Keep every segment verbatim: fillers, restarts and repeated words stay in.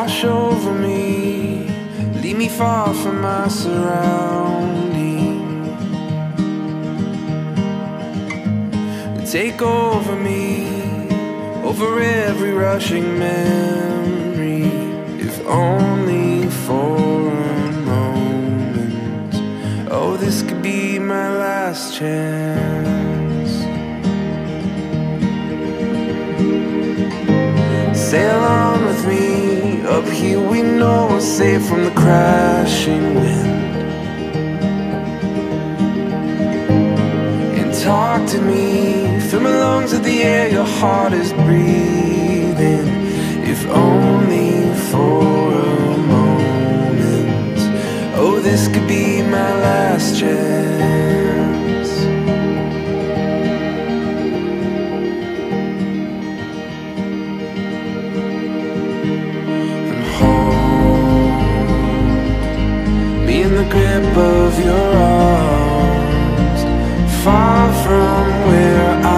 wash over me, leave me far from my surroundings. Take over me, over every rushing memory, if only for a moment. Oh, this could be my last chance. Sail on with me, up here we know we're safe from the crashing wind. And talk to me, fill my lungs with the air your heart is breathing, if only for a moment. Oh, this could be my last chance. And hold me in the grip of your arms, far from where I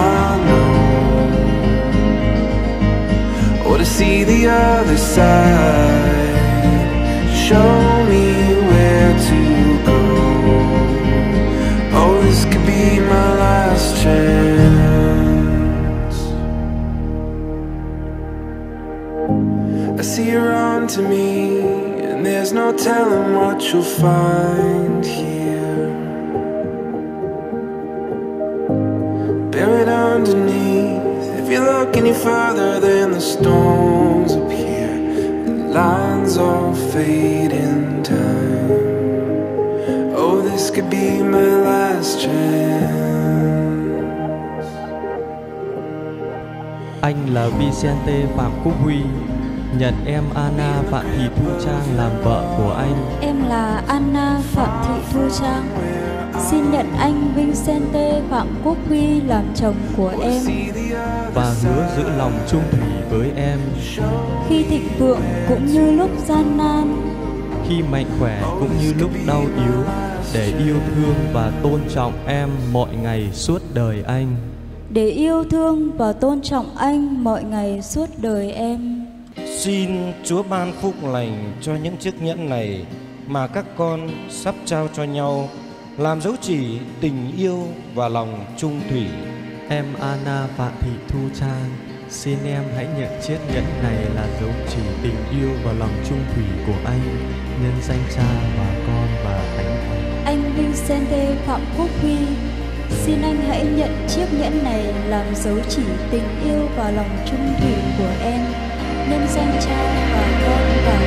see the other side. Show me where to go. Oh, this could be my last chance. I see you're on to me, and there's no telling what you'll find here. Buried underneath, if you look any further then the storms appear, and lines all fade in time. Oh, this could be my last chance. Anh là Vicente Phạm Quốc Huy, nhận em Anna Phạm Thị Thu Trang làm vợ của anh. Em là Anna Phạm Thị Thu Trang, xin nhận anh Vicente Phạm Quốc Huy làm chồng của em, và hứa giữ lòng trung thủy với em khi thịnh vượng cũng như lúc gian nan, khi mạnh khỏe cũng như lúc đau yếu, để yêu thương và tôn trọng em mọi ngày suốt đời anh. Để yêu thương và tôn trọng anh mọi ngày suốt đời em. Xin Chúa ban phúc lành cho những chiếc nhẫn này mà các con sắp trao cho nhau, làm dấu chỉ tình yêu và lòng trung thủy. Em Anna Phạm Thị Thu Trang, xin em hãy nhận chiếc nhẫn này là dấu chỉ tình yêu và lòng trung thủy của anh, nhân danh Cha và Con và Thánh Thần. Anh Vicente Phạm Quốc Huy, xin anh hãy nhận chiếc nhẫn này làm dấu chỉ tình yêu và lòng trung thủy của em, nhân danh Cha và Con và